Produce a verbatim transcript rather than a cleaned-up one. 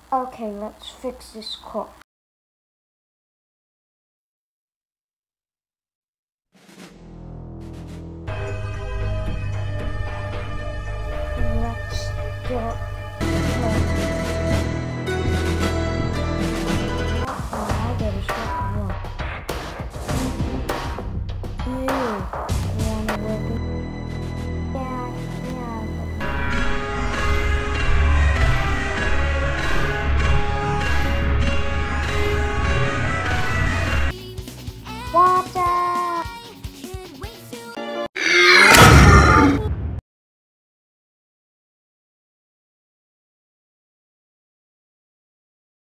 Okay, let's fix this car. Let's get I get a shot one. Ew.